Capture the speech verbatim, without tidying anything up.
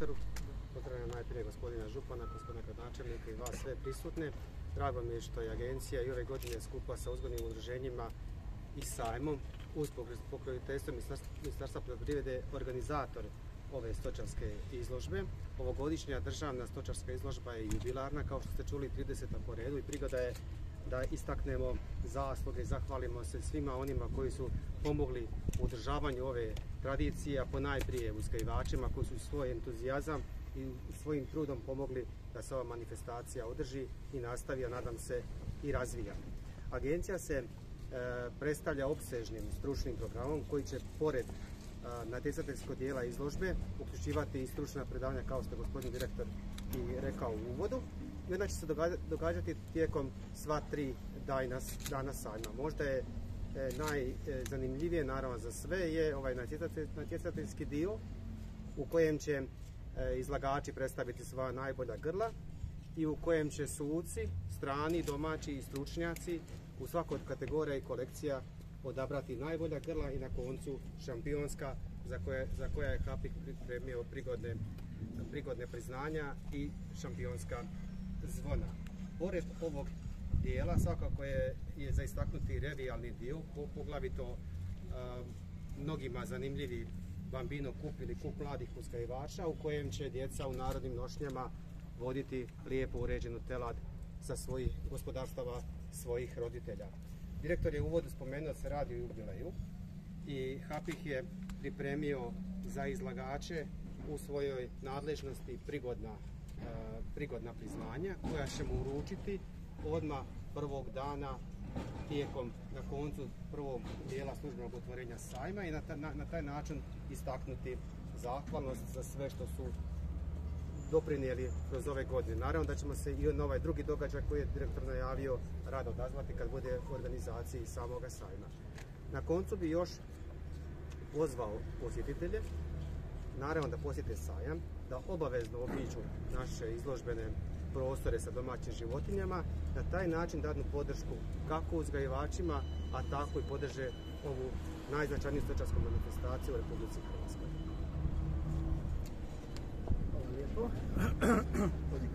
prostoru. Pozdravljam najprije gospodina župana, gospodina gradonačelnika i vas sve prisutne. Drago mi je što je agencija i ove godine skupa sa uzgojnim udruženjima i sajmom uz pokroviteljstvo Ministarstva poljoprivrede organizator ove stočarske izložbe. Ovogodišnja državna stočarska izložba je jubilarna, kao što ste čuli, trideseta po redu, i prigoda je da istaknemo zasluge i zahvalimo se svima onima koji su pomogli u održavanju ove tradicije, a ponajprije uzgajivačima koji su svoj entuzijazam i svojim trudom pomogli da se ova manifestacija održi i nastavi, a nadam se i razvija. Agencija se e, predstavlja opsežnim stručnim programom koji će pored natjecateljskog dijela izložbe uključivati i stručna predavanja, kao što je gospodin direktor i rekao u uvodu, i onda će se događati tijekom sva tri dana sajma. Možda je e, najzanimljivije, naravno za sve, je ovaj natjecateljski dio u kojem će e, izlagači predstaviti svoja najbolja grla i u kojem će suci, strani, domaći i stručnjaci u svakoj od kategorija i kolekcija odabrati najbolja grla i na koncu šampionska, za koje, za koja je Hapik pripremio prigodne, prigodne priznanja i šampionska zvona. Pored ovog dijela svakako je, je za istaknuti revijalni dio, poglavito a, mnogima zanimljivi Bambino kup ili kup mladih uzgajivača, u kojem će djeca u narodnim nošnjama voditi lijepo uređenu telad sa svojih gospodarstava svojih roditelja. Direktor je u uvodu spomenuo da se radi o jubileju i Hapik je pripremio za izlagače u svojoj nadležnosti prigodna, e, prigodna priznanja koja ćemo uručiti odmah prvog dana tijekom, na koncu prvog dijela službenog otvorenja sajma i na, ta, na, na taj način istaknuti zahvalnost za sve što su doprinijeli kroz ove godine. Naravno da ćemo se i na ovaj drugi događaj koji je direktor najavio rado odazvati kad bude u organizaciji samoga sajma. Na koncu bi još pozvao posjetitelje, naravno da posjete sajam, da obavezno obiđu naše izložbene prostore sa domaćim životinjama, na taj način dadnu podršku kako uzgajivačima, a tako i podrže ovu najznačajniju stočarsku manifestaciju u Republici Hrvatskoj. Hvala lijepo.